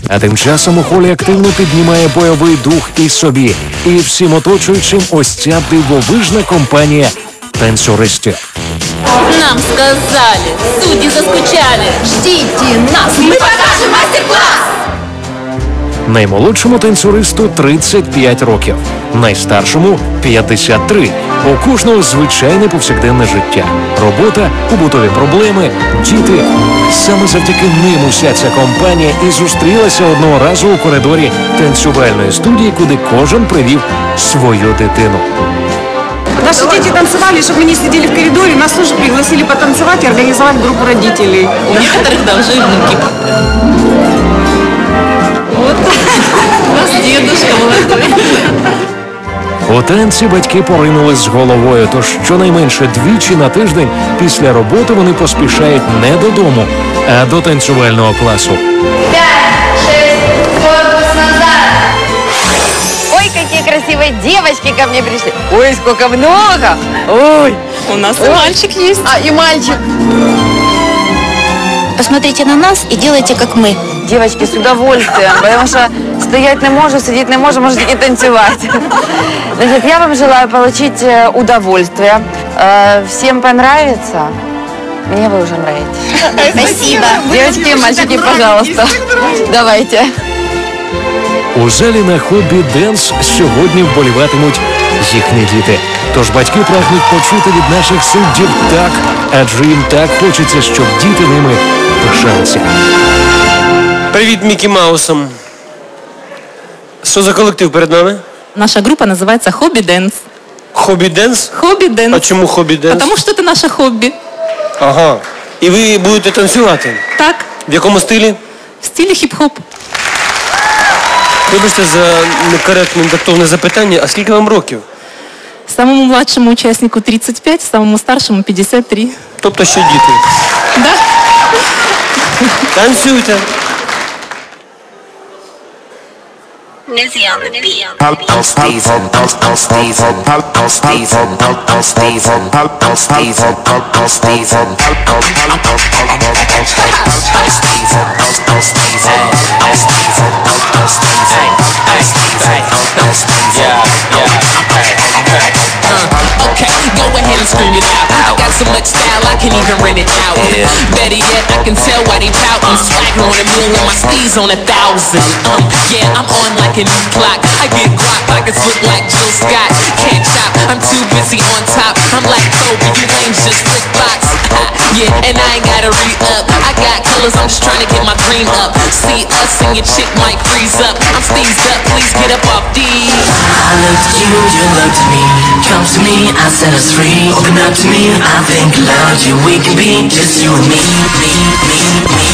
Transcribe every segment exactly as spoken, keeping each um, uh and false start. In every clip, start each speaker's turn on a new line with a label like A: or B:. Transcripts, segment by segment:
A: А тим часом у холі активно піднімає бойовий дух і собі, і всім оточуючим ось ця дивовижна компанія танцюристів.
B: Нам сказали, судьи заскучали. Ждите нас, мы покажем мастер-класс!
A: Наймолодшому танцюристу тридцять п'ять років, найстаршому – п'ятдесят три. У кожного звичайне повсякденне життя. Робота, побутові проблеми, діти. Саме завдяки ним уся ця компанія і зустрілася одного разу у коридорі танцювальної студії, куди кожен привів свою дитину.
C: Наши дети танцевали, чтобы мы не сидели в коридоре, нас тоже пригласили потанцевать и организовать группу родителей.
B: У некоторых даже и внуки. Вот у нас дедушка молодой.
A: У танці батьки поринули з головою, тож щонайменше двічі на тиждень після роботи вони поспішають не додому, а до танцювального класу.
D: Пять, шесть, корпус назад. Ой, какие красивые девочки ко мне пришли. Ой, сколько много. Ой.
B: У нас и мальчик есть.
D: А, и мальчик.
E: Посмотрите на нас и делайте, как мы.
D: Девочки, с удовольствием, потому что стоять не можем, сидеть не можем, можете и танцевать. Значит, я вам желаю получить удовольствие. Всем понравится. Мне вы уже нравитесь.
E: Спасибо.
D: Девочки и мальчики, пожалуйста, давайте.
A: У залі на хобі «Денс» сьогодні вболіватимуть їхні діти. Тож батьки прагнуть почути від наших суддів «так», адже їм так хочеться, щоб діти ними пишалися.
F: Привіт Мікі Маусам. Що за колектив перед нами?
B: Наша группа называется «Хобби Дэнс».
F: Хобі Денс?
B: Хобби Дэнс.
F: А чому Хобі Денс?
B: Потому что это наше хобби.
F: Ага. І ви будете танцювати?
B: Так,
F: В якому стилі?
B: в стиле хип-хоп.
F: Вибачте за некоректне тактовне запитання, а скільки вам років?
B: Самому младшему участнику тридцать пять, самому старшему пятьдесят три.
F: Тобто ще діти.
B: Да?
F: Танцюйте.
G: Okay, go ahead and scream it out. I got so much style I can even rent it out. Better yet, I can tell why they poutin'. Swagger on a million, my steez on a thousand. Um, yeah, I'm on like a new clock. I get guap like a slip like Jill Scott. Can't chop, I'm too busy on top. I'm like Kobe, you lames just flick box. Yeah, and I ain't gotta re-up. I got colors, I'm just trying to get my green up. See us and your chick might freeze up. I'm steezed up, please get up off these.
H: I looked at you, you looked at me. Come to me, I set us free. Open up to me, I think loved you. We can be just you and me, me, me, me.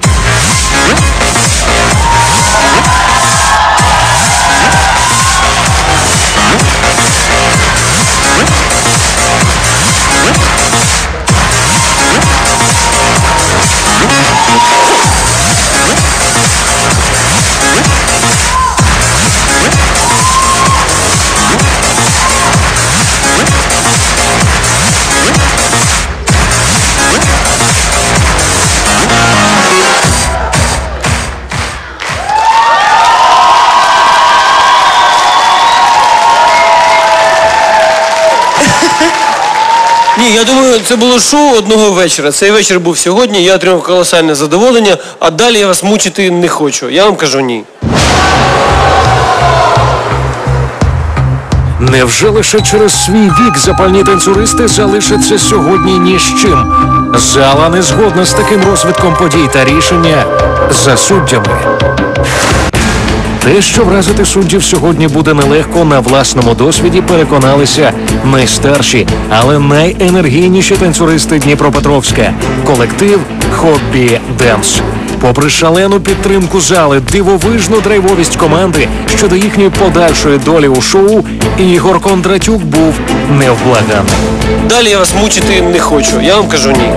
F: Ні, я думаю, це було шоу одного вечора. Цей вечір був сьогодні, я отримав колосальне задоволення, а далі я вас мучити не хочу. Я вам кажу ні.
A: Невже лише через свій вік запальні танцюристи залишаться сьогодні ні з чим? Зала не згодна з таким розвитком подій та рішення за суддями. Те, що вразити суддів сьогодні буде нелегко, на власному досвіді переконалися найстарші, але найенергійніші танцюристи Дніпропетровська – колектив «Хобі Денс». Попри шалену підтримку зали, дивовижну драйвовість команди щодо їхньої подальшої долі у шоу, Ігор Кондратюк був невблаганний.
F: Далі я вас мучити не хочу, я вам кажу ні.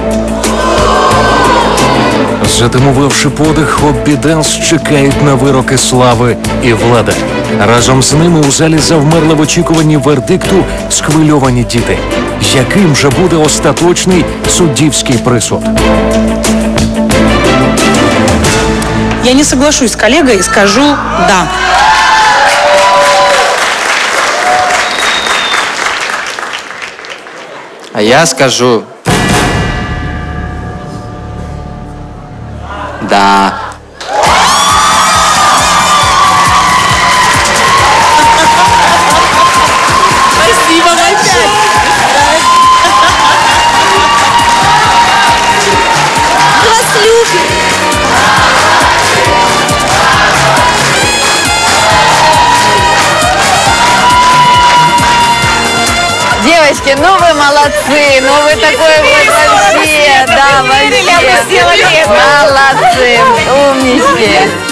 A: Затимувавши подих, «Хобі Денс» чекають на вироки слави і влада. Разом з ними у залі завмерли в очікуванні вердикту схвильовані діти. Яким же буде остаточний суддівський присуд?
C: я не соглашусь с коллегой и скажу «да».
I: А я скажу «да».
B: Спасибо большое.
E: Вас любит.
D: Девочки, ну вы молодцы, ну вы такой вот вообще, да, вообще. Молодцы, умнички.